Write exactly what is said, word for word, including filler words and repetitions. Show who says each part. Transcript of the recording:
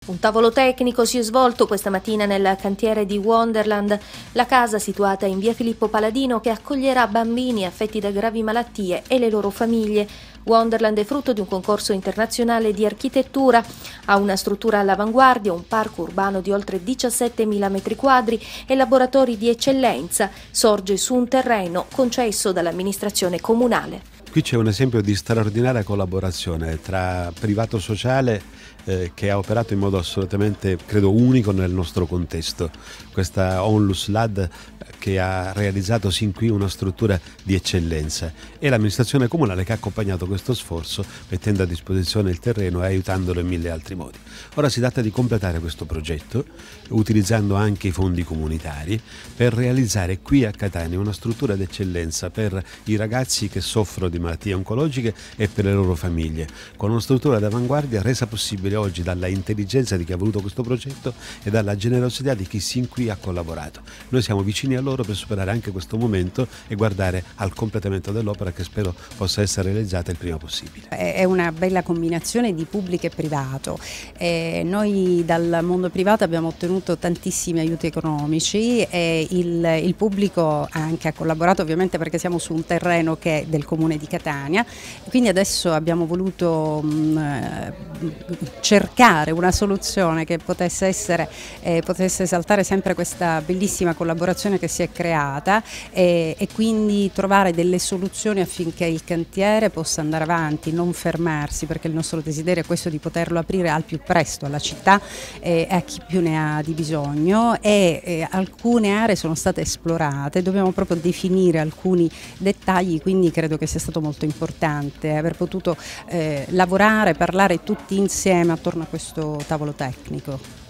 Speaker 1: Un tavolo tecnico si è svolto questa mattina nel cantiere di Wonderland, la casa situata in via Filippo Paladino che accoglierà bambini affetti da gravi malattie e le loro famiglie. Wonderland è frutto di un concorso internazionale di architettura, ha una struttura all'avanguardia, un parco urbano di oltre diciassettemila metri quadri e laboratori di eccellenza. Sorge su un terreno concesso dall'amministrazione comunale.
Speaker 2: Qui c'è un esempio di straordinaria collaborazione tra privato sociale eh, che ha operato in modo assolutamente, credo, unico nel nostro contesto. Questa Onlus L A D che ha realizzato sin qui una struttura di eccellenza e l'amministrazione comunale che ha accompagnato questo sforzo mettendo a disposizione il terreno e aiutandolo in mille altri modi. Ora si tratta di completare questo progetto utilizzando anche i fondi comunitari per realizzare qui a Catania una struttura d'eccellenza per i ragazzi che soffrono di malattie oncologiche e per le loro famiglie, con una struttura d'avanguardia resa possibile oggi dalla intelligenza di chi ha voluto questo progetto e dalla generosità di chi sin qui ha collaborato. Noi siamo vicini a loro per superare anche questo momento e guardare al completamento dell'opera che spero possa essere realizzata il prima possibile.
Speaker 3: È una bella combinazione di pubblico e privato. Eh, noi dal mondo privato abbiamo ottenuto tantissimi aiuti economici e il, il pubblico anche ha collaborato, ovviamente perché siamo su un terreno che è del comune di Catania, quindi adesso abbiamo voluto mh, cercare una soluzione che potesse essere, eh, potesse esaltare sempre questa bellissima collaborazione che si è creata e, e quindi trovare delle soluzioni affinché il cantiere possa andare avanti, non fermarsi, perché il nostro desiderio è questo di poterlo aprire al più presto alla città e a chi più ne ha di bisogno e, e alcune aree sono state esplorate, dobbiamo proprio definire alcuni dettagli, quindi credo che sia stato molto importante aver potuto eh, lavorare, parlare tutti insieme attorno a questo tavolo tecnico.